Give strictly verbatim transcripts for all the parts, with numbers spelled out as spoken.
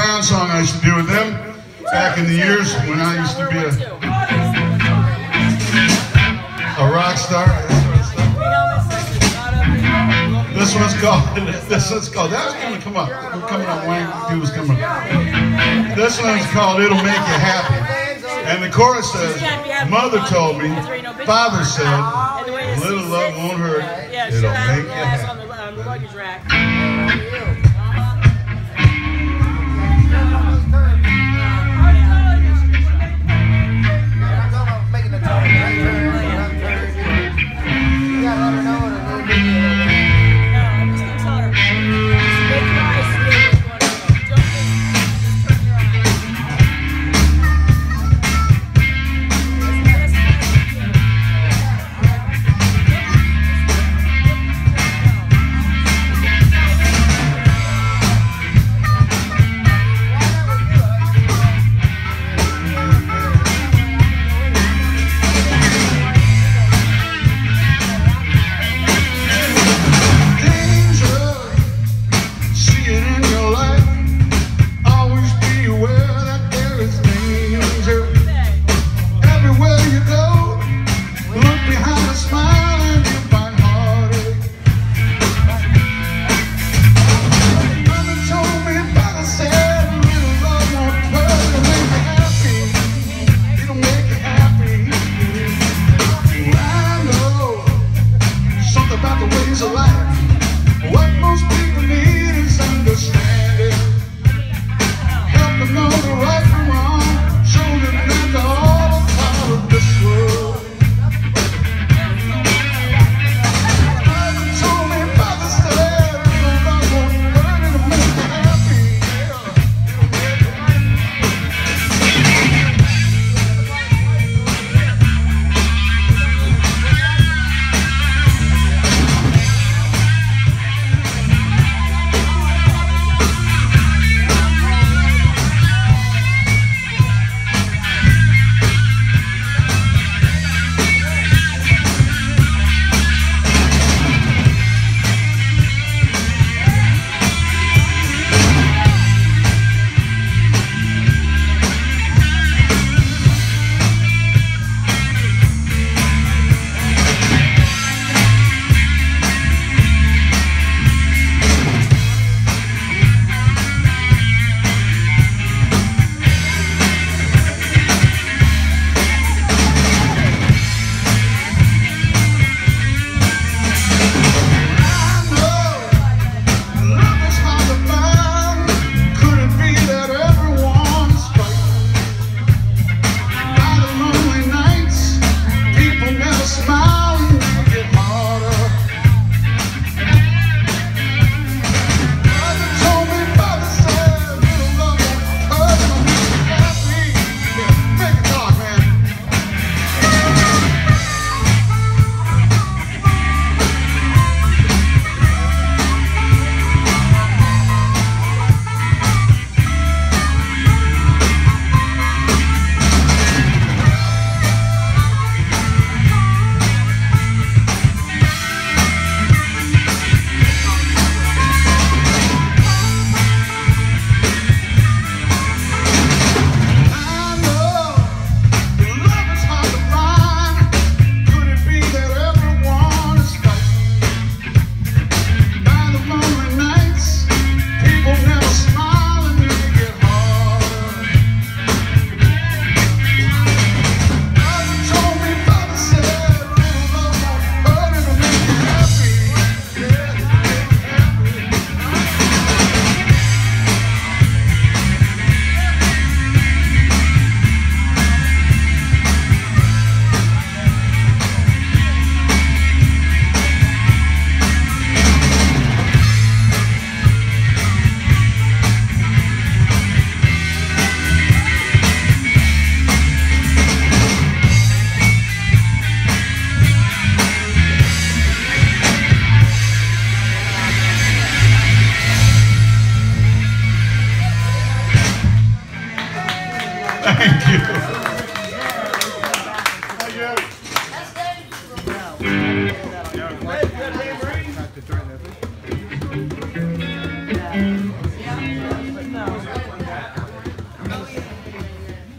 Brown song I used to do with them back in the years when I used to be a, a rock star. This one's called, this one's called, that was going to come up. We're coming up, Wayne, he was coming up. This one's called It'll Make You Happy. And the chorus says, Mother told me, Father said, a little love won't hurt, it'll make you happy.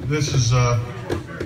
This is uh,